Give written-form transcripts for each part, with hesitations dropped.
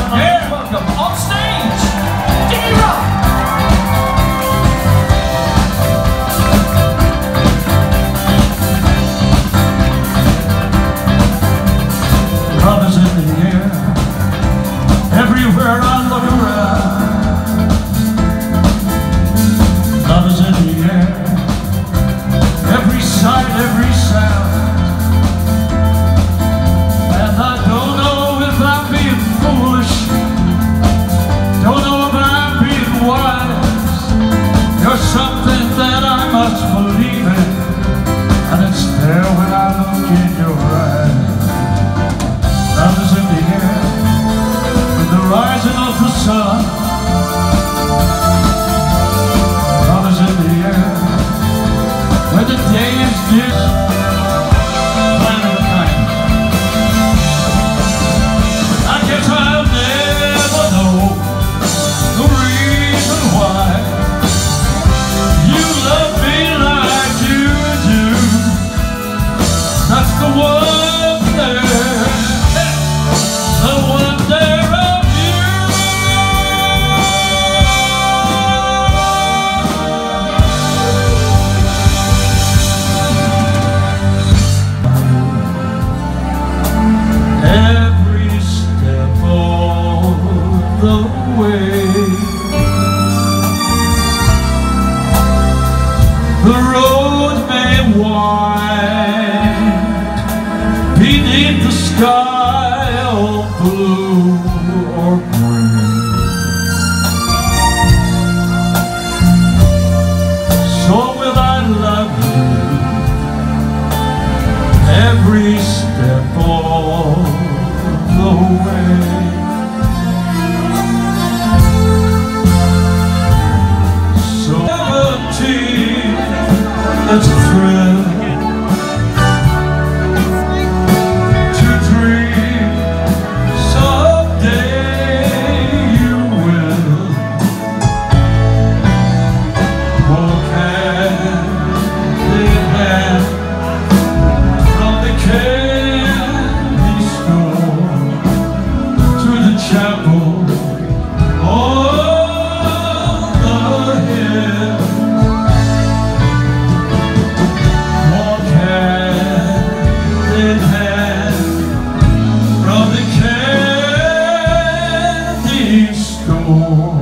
Yeah. Welcome on stage, Dickie Rock. Love is in the air, everywhere I look around. Love is in the air, every sight, every sound. And I don't know if I'm being foolish, don't know if I'm being wise. You're something that I must believe in, and it's there when I look in your eyes. Love is in the air, with the rising of the sun. Love is in the air, when the day is dim. I guess I'll never know the reason why you love me like you do. That's the wonder, the wonder of you. Every step of the way, the road may wind beneath the sky of blue or green. So will I love you every step of the way. So it's a thrill to dream someday you will walk hand in hand from the candy store to the chapel on the hill. Walk hand in hand from the candy store.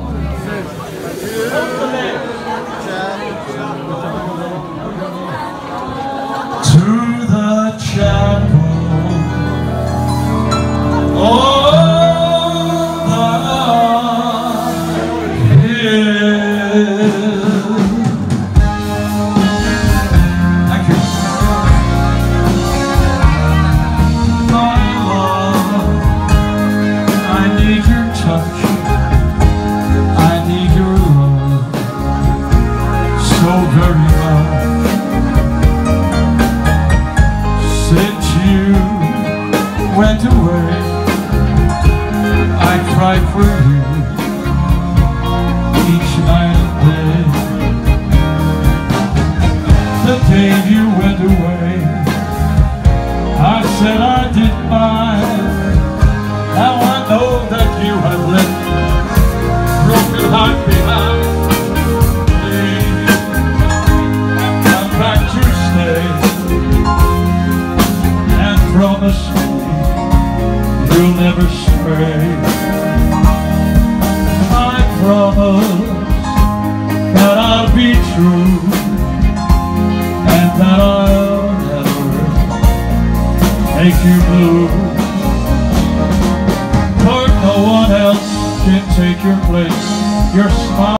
To the chapel on the hill. Thank you. My love, I need your touch, I need your love so very much. Since you went away, I cried for you each night and day. The day you went away, I said I didn't mind. Now I know that you have left broken heart behind. Please come back to stay and promise me you'll never stray. I promise that I'll be true and that I'll never make you blue. For no one else can take your place. Your smile